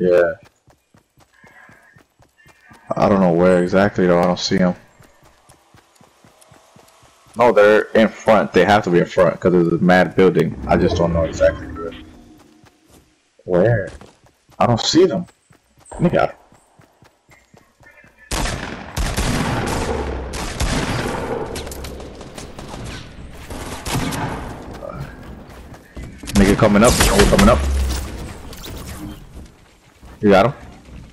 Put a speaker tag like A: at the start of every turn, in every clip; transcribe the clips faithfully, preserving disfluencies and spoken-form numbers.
A: Yeah. I don't know where exactly though. I don't see them. No, they're in front. They have to be in front because there's a mad building. I just don't know exactly where. Where? I don't see them. Nigga. Nigga coming up. Nigga coming up. You got him?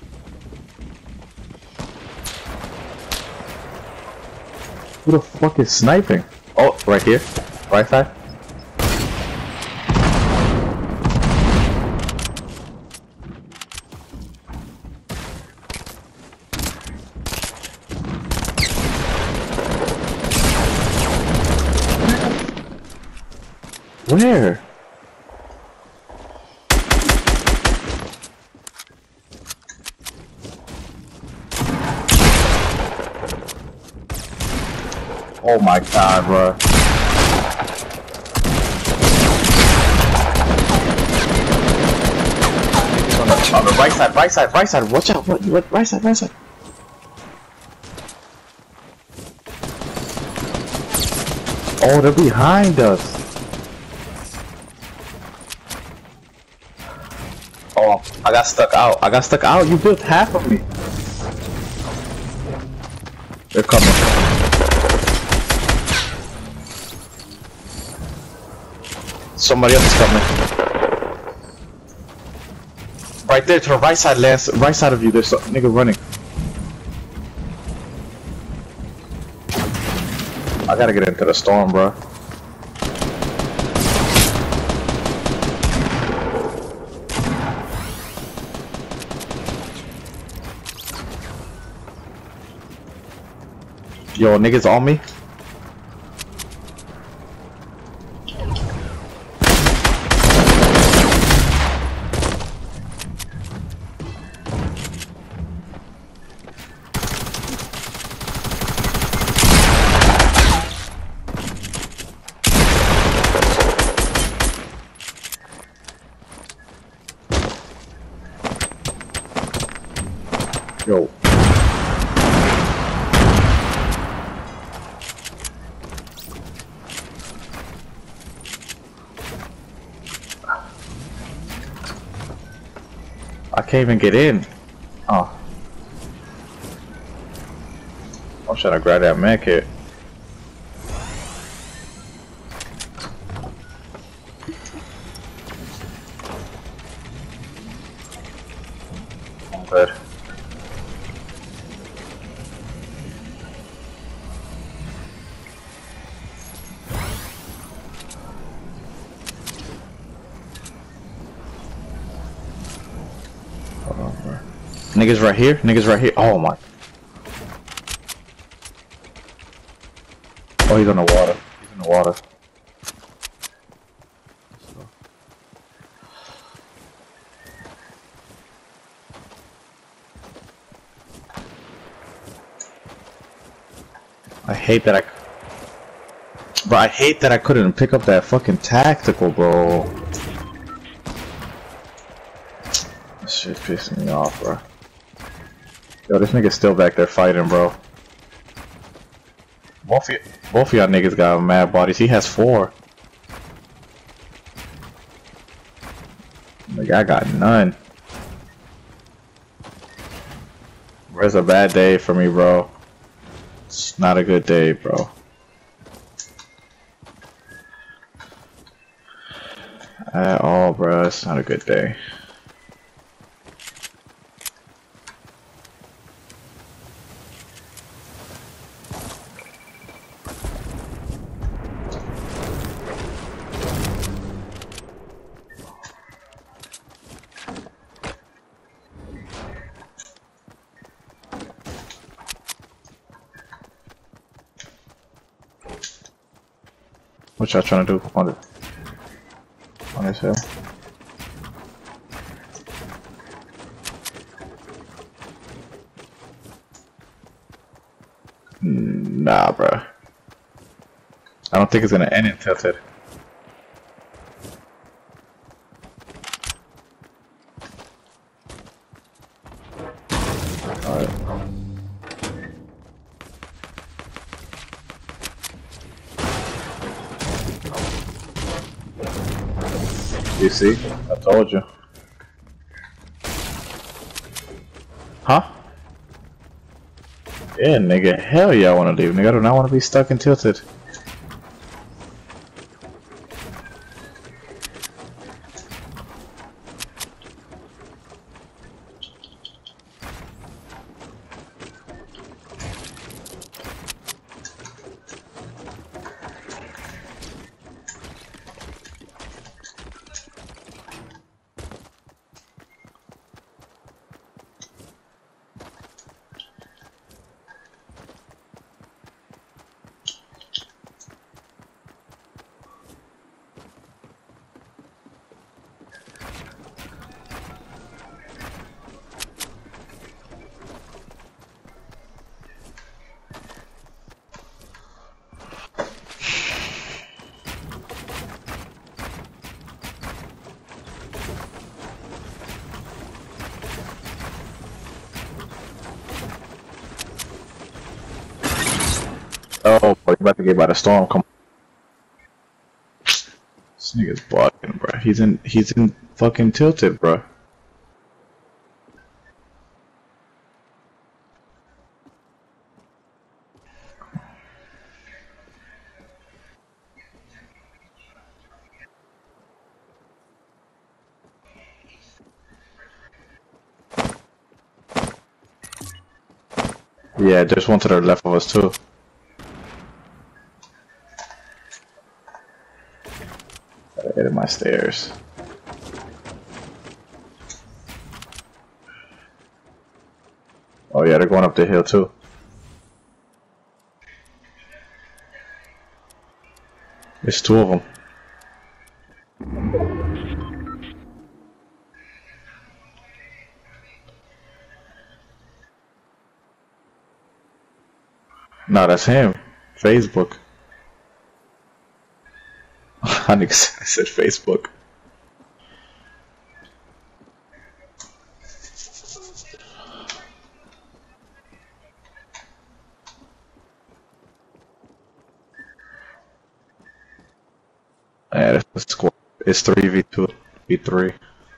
A: Who the fuck is sniping? Oh, right here. Right side. Where? Oh my god, bro. On the, on the right side, right side, right side. Watch out. What, what, right side, right side. Oh, they're behind us. Oh, I got stuck out. I got stuck out. You built half of me. They're coming. Somebody else is coming. Right there to the right side, Lance. Right side of you. There's a nigga running. I gotta get into the storm, bro. Yo, niggas on me. Yo. I can't even get in. Oh. I'm trying to grab that med kit. I'm dead. Niggas right here, niggas right here. Oh my. Oh, he's on the water. He's in the water. I hate that I. Bro, I hate that I couldn't pick up that fucking tactical, bro. This shit pissing me off, bro. Yo, this nigga's still back there fighting, bro. Both of, both of y'all niggas got mad bodies. He has four. Like, I got none. It's a bad day for me, bro. It's not a good day, bro. At all, bro. It's not a good day. What y'all trying to do on it? On this hill? Nah, bro. I don't think it's gonna end in tilted. Alright. You see? I told you. Huh? Yeah, nigga. Hell yeah, I wanna leave. Nigga, I do not wanna be stuck and tilted. Oh, boy, you about to get by the storm. Come on. This nigga's bugging, bro. He's in, he's in fucking tilted, bro. Yeah, there's one to the left of us too. Gotta hit my stairs. Oh yeah, they're going up the hill too. There's two of them. No, that's him. Facebook. I think I said Facebook. Yeah, that's the squad. It's three v two, v three.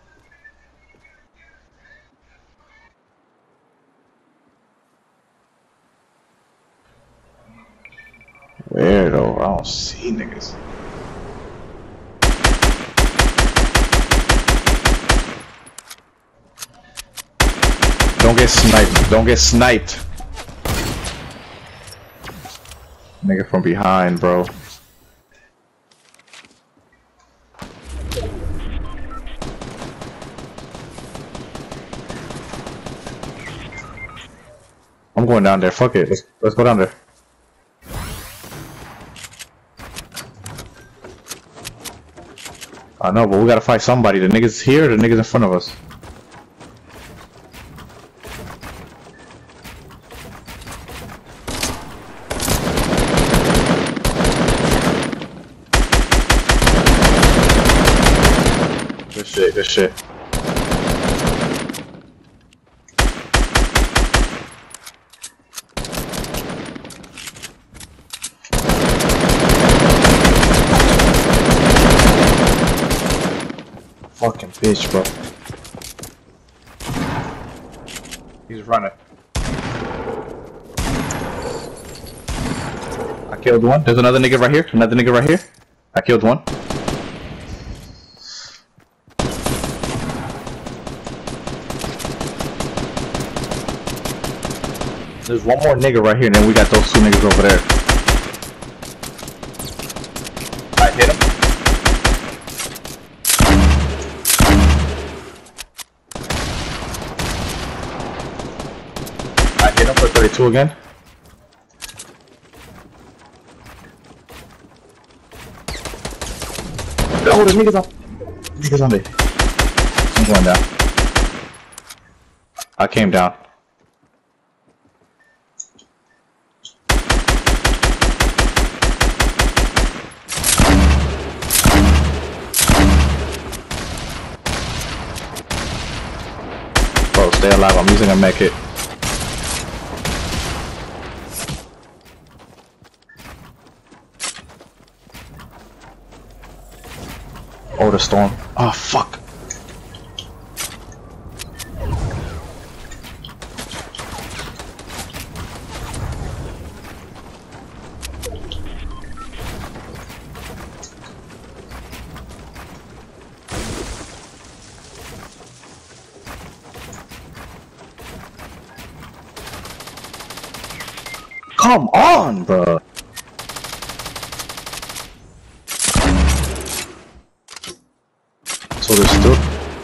A: Where though? I don't see niggas. Don't get sniped. Don't get sniped. Nigga from behind, bro. I'm going down there. Fuck it. Let's let's go down there. I know, but we gotta fight somebody. The niggas here, the niggas in front of us. Good shit, good shit. Fucking bitch, bro. He's running. I killed one. There's another nigga right here. Another nigga right here. I killed one. There's one more nigga right here, and then we got those two niggas over there. I hit him. I hit him for thirty-two again. Oh, there's niggas on. Niggas on there. I'm going down. I came down. Bro, stay alive. I'm using a med kit. storm. Oh fuck. Come on, bro. So there's still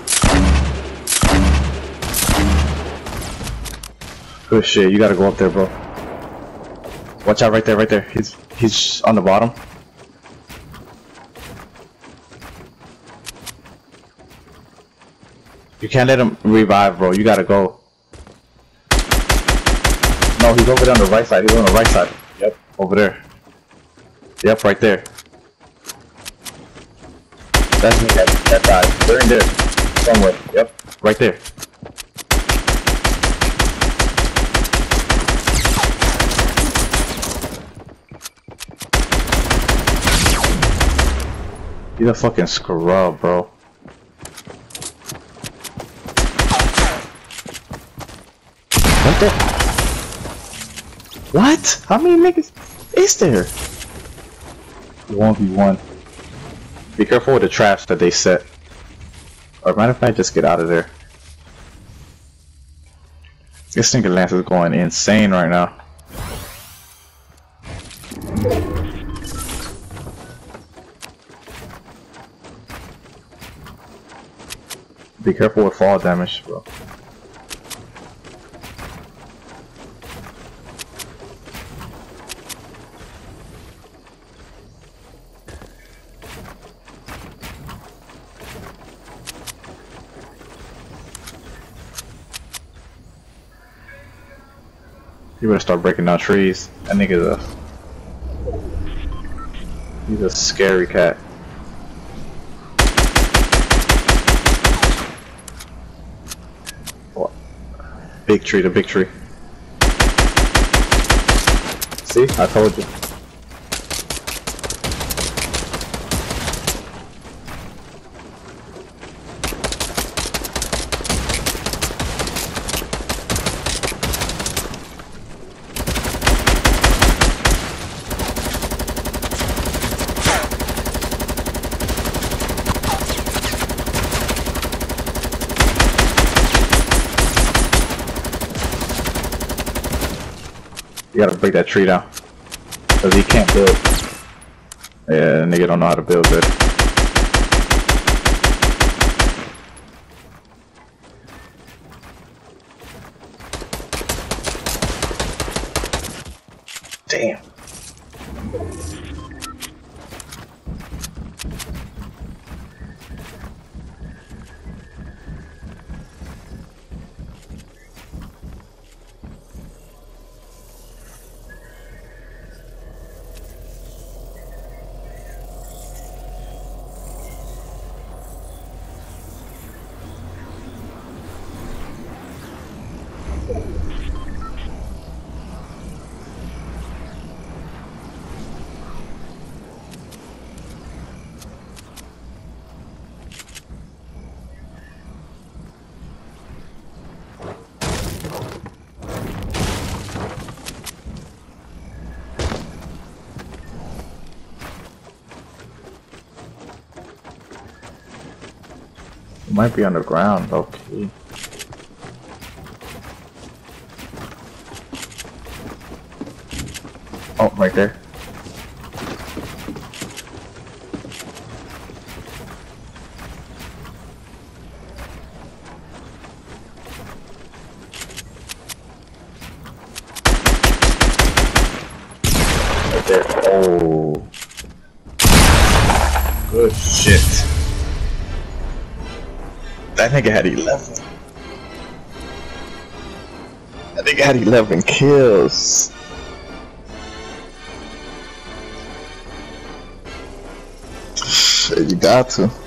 A: good shit. You gotta go up there, bro. Watch out, right there, right there. He's he's on the bottom. You can't let him revive, bro. You gotta go. No, he's over there on the right side. He's on the right side. Yep, over there. Yep, right there. That's me, that, that guy. They're in there. Somewhere. Yep, right there. He's a fucking scrub, bro. Right there. What? How many niggas is there? one v one. Be careful with the traps that they set. Or matter of fact, just get out of there. This nigga Lance is going insane right now. Be careful with fall damage, bro. You better start breaking down trees. That nigga's a... He's a scary cat. What? Big tree, the big tree. See? I told you. You gotta break that tree down. Cause he can't build. Yeah, nigga don't know how to build good. Damn. It might be underground, okay. Oh, right there. Right there. Oh. Good shit. That nigga had eleven. That nigga had eleven kills. You got to.